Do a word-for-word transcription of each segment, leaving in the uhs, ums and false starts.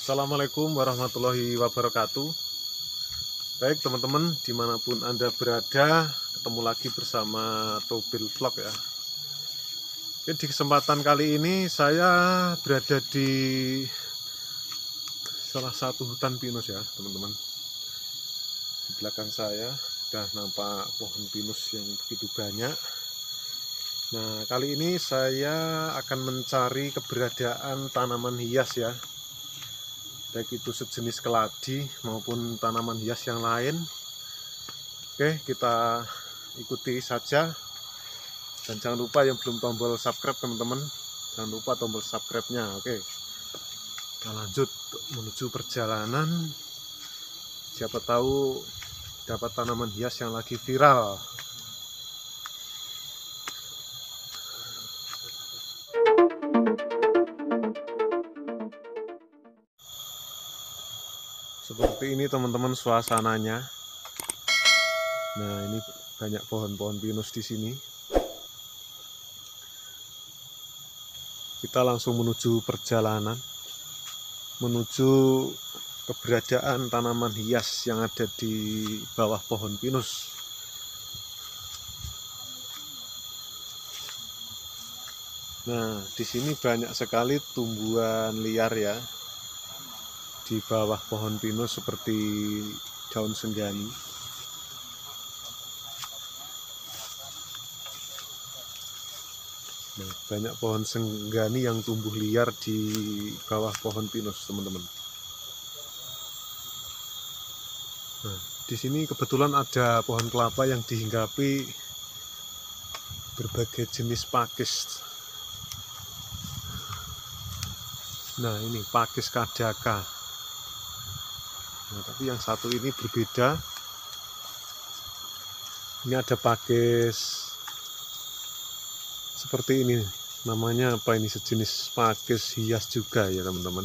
Assalamualaikum warahmatullahi wabarakatuh. Baik teman-teman, dimanapun Anda berada, ketemu lagi bersama Tobil Vlog ya. Oke, di kesempatan kali ini saya berada di salah satu hutan pinus ya teman-teman. Di belakang saya sudah nampak pohon pinus yang begitu banyak. Nah, kali ini saya akan mencari keberadaan tanaman hias ya, baik itu sejenis keladi maupun tanaman hias yang lain. Oke, kita ikuti saja. Dan jangan lupa yang belum tombol subscribe teman-teman, jangan lupa tombol subscribe-nya. Oke, kita lanjut menuju perjalanan. Siapa tahu dapat tanaman hias yang lagi viral. Seperti ini teman-teman suasananya. Nah, ini banyak pohon-pohon pinus di sini. Kita langsung menuju perjalanan, menuju keberadaan tanaman hias yang ada di bawah pohon pinus. Nah, di sini banyak sekali tumbuhan liar ya. Di bawah pohon pinus seperti daun senggani. Nah, banyak pohon senggani yang tumbuh liar di bawah pohon pinus, teman-teman. Nah, di sini kebetulan ada pohon kelapa yang dihinggapi berbagai jenis pakis. Nah, ini pakis kadaka. Nah, tapi yang satu ini berbeda. Ini ada pakis seperti ini. Namanya apa ini? Sejenis pakis hias juga ya teman-teman.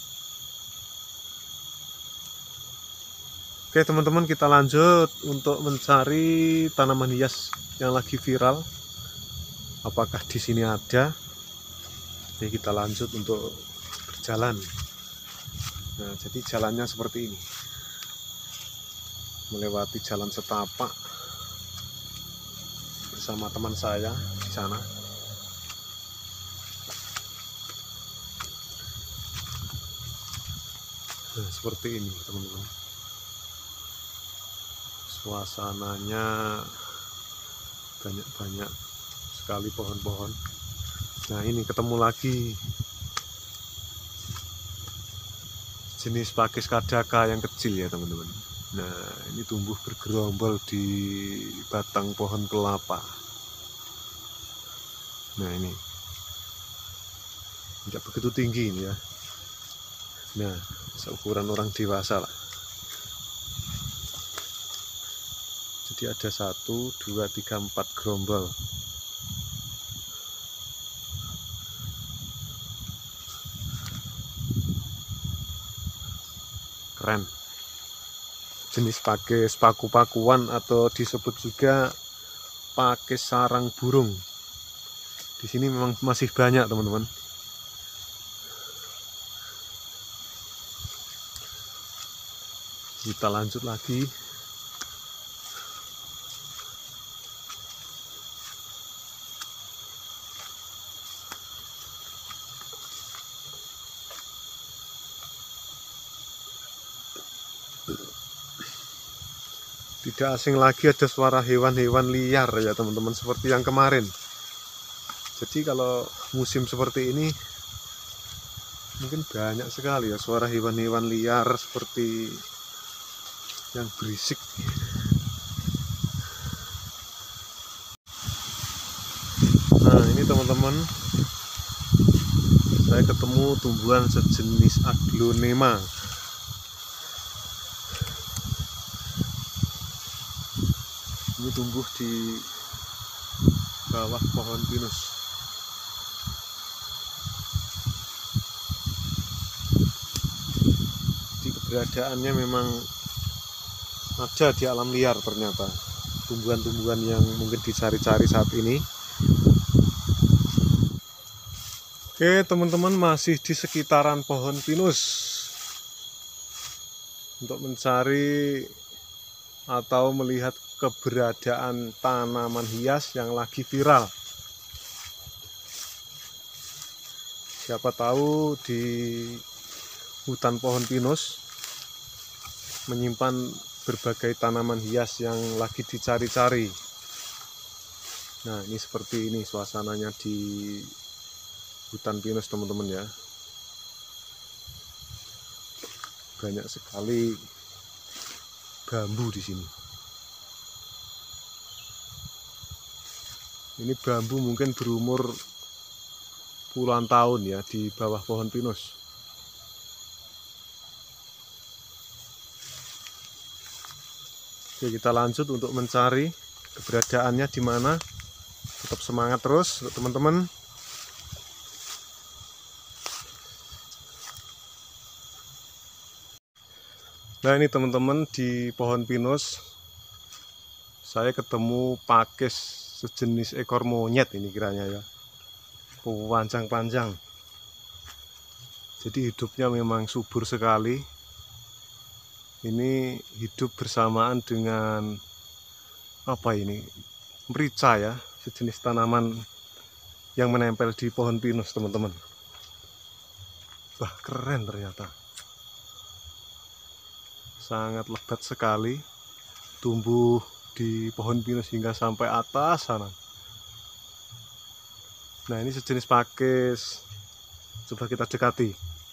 Oke teman-teman, kita lanjut untuk mencari tanaman hias yang lagi viral. Apakah di sini ada? Oke, kita lanjut untuk berjalan. Nah, jadi jalannya seperti ini, melewati jalan setapak bersama teman saya di sana. Nah, seperti ini teman-teman, suasananya banyak-banyak sekali pohon-pohon. Nah, ini ketemu lagi jenis pakis kadaka yang kecil ya teman-teman. Nah, ini tumbuh bergerombol di batang pohon kelapa. Nah, ini tidak begitu tinggi ini ya. Nah, seukuran orang dewasa lah. Jadi ada satu, dua, tiga, empat gerombol. Keren. Jenis pakis paku-pakuan atau disebut juga pakis sarang burung. Di sini memang masih banyak teman-teman. Kita lanjut lagi. Tidak asing lagi ada suara hewan-hewan liar ya teman-teman, seperti yang kemarin. Jadi kalau musim seperti ini mungkin banyak sekali ya suara hewan-hewan liar seperti yang berisik. Nah, ini teman-teman, saya ketemu tumbuhan sejenis aglonema. Ini tumbuh di bawah pohon pinus. Di keberadaannya memang ada di alam liar ternyata. Tumbuhan-tumbuhan yang mungkin dicari-cari saat ini. Oke teman-teman, masih di sekitaran pohon pinus. untuk mencari atau melihat keberadaan tanaman hias yang lagi viral. Siapa tahu di hutan pohon pinus menyimpan berbagai tanaman hias yang lagi dicari-cari. Nah, ini seperti ini suasananya di hutan pinus, teman-teman ya. Banyak sekali bambu di sini. Ini bambu mungkin berumur puluhan tahun ya di bawah pohon pinus. Oke, kita lanjut untuk mencari keberadaannya di mana. Tetap semangat terus teman-teman. Nah, ini teman-teman di pohon pinus saya ketemu pakis sejenis ekor monyet ini kiranya ya, panjang-panjang. Jadi hidupnya memang subur sekali. Ini hidup bersamaan dengan apa ini, merica ya, sejenis tanaman yang menempel di pohon pinus, teman-teman. Wah, keren ternyata. Sangat lebat sekali, tumbuh di pohon pinus hingga sampai atas sana. Nah, ini sejenis pakis. Coba kita dekati.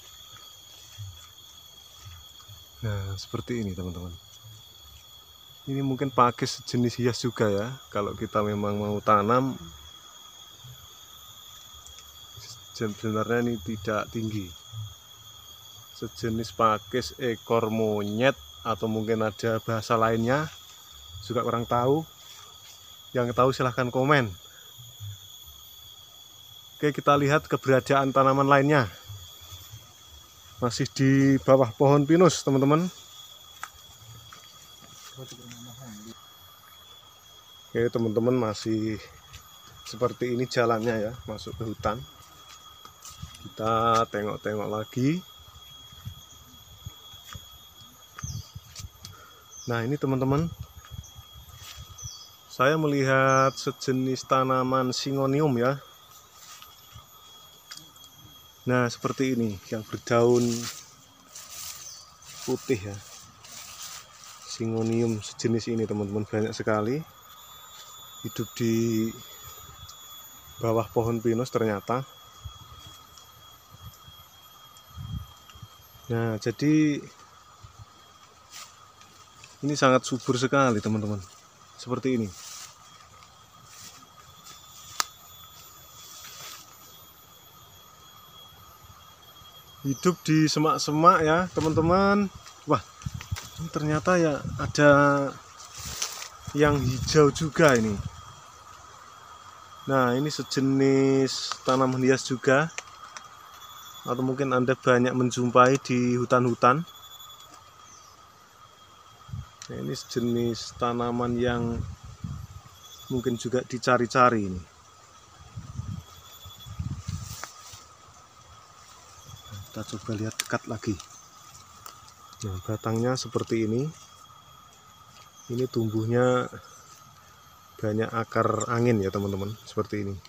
Nah, seperti ini teman-teman. Ini mungkin pakis sejenis hias juga ya. Kalau kita memang mau tanam, sebenarnya ini tidak tinggi. Sejenis pakis ekor monyet, atau mungkin ada bahasa lainnya, juga kurang tahu. Yang tahu silahkan komen. Oke, kita lihat keberadaan tanaman lainnya. Masih di bawah pohon pinus, teman-teman. Oke, teman-teman, masih seperti ini jalannya ya, masuk ke hutan. Kita tengok-tengok lagi. Nah, ini teman-teman, saya melihat sejenis tanaman Syngonium ya. Nah, seperti ini yang berdaun putih ya. Syngonium sejenis ini teman-teman, banyak sekali. Hidup di bawah pohon pinus ternyata. Nah, jadi ini sangat subur sekali teman-teman. Seperti ini. Hidup di semak-semak ya teman-teman. Wah, ini ternyata ya ada yang hijau juga ini. Nah, ini sejenis tanaman hias juga, atau mungkin Anda banyak menjumpai di hutan-hutan. Nah, ini sejenis tanaman yang mungkin juga dicari-cari ini. Kita coba lihat dekat lagi. Nah, batangnya seperti ini. Ini tumbuhnya banyak akar angin ya teman-teman, seperti ini.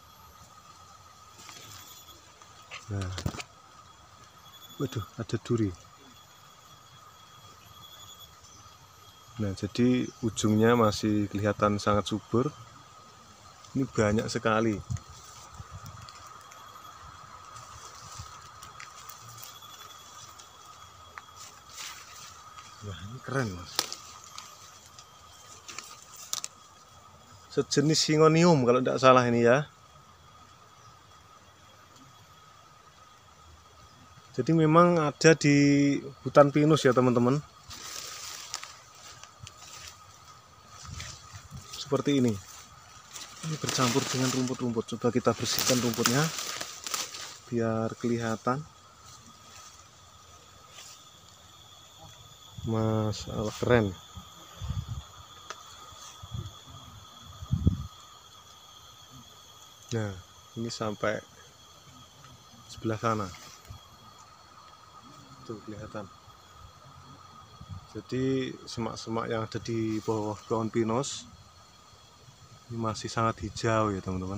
Nah, waduh, ada duri. Nah, jadi ujungnya masih kelihatan sangat subur. Ini banyak sekali. Wah, ini keren mas. Sejenis Syngonium kalau tidak salah ini ya. Jadi memang ada di hutan pinus ya teman-teman. Seperti ini. Ini bercampur dengan rumput-rumput. Coba kita bersihkan rumputnya biar kelihatan. Masalah keren. Nah, ini sampai sebelah sana. Tuh kelihatan. Jadi semak-semak yang ada di bawah pohon pinus ini masih sangat hijau ya teman-teman.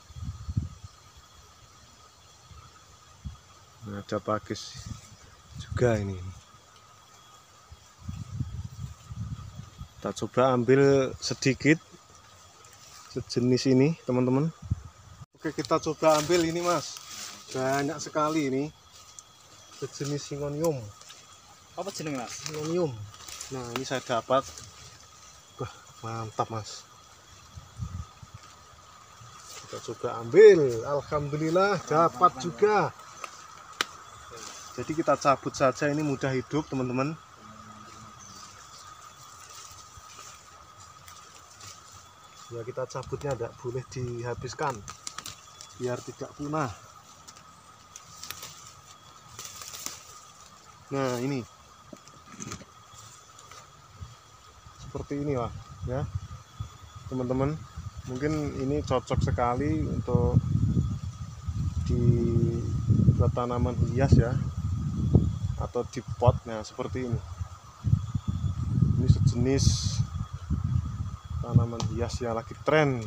Nah, ada pakis juga ini. Kita coba ambil sedikit sejenis ini teman-teman. Oke, kita coba ambil ini mas. Banyak sekali ini sejenis Syngonium. Apa jeneng mas? Syngonium. Nah ini saya dapat. Wah mantap mas. Kita coba ambil. Alhamdulillah dapat juga. Jadi kita cabut saja, ini mudah hidup teman-teman. Ya kita cabutnya tidak boleh dihabiskan biar tidak punah. Nah ini seperti ini lah ya teman-teman. Mungkin ini cocok sekali untuk dibuat tanaman hias ya, atau di pot. Nah seperti ini. Ini sejenis tanaman hias yang lagi tren.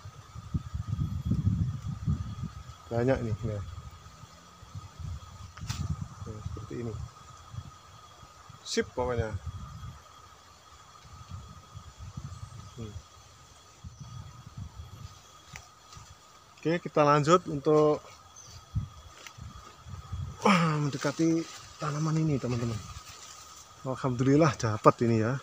Banyak nih ya. Nah, seperti ini. Sip pokoknya. Hmm. Oke, kita lanjut untuk wah, mendekati tanaman ini teman-teman. Alhamdulillah dapat ini ya.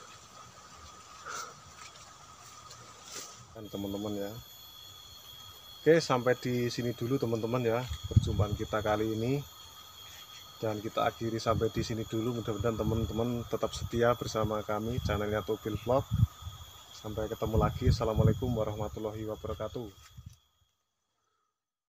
Dan teman-teman ya. Oke, sampai di sini dulu teman-teman ya perjumpaan kita kali ini. Dan kita akhiri sampai di sini dulu. Mudah-mudahan teman-teman tetap setia bersama kami channelnya Tobil Vlog. Sampai ketemu lagi. Assalamualaikum warahmatullahi wabarakatuh.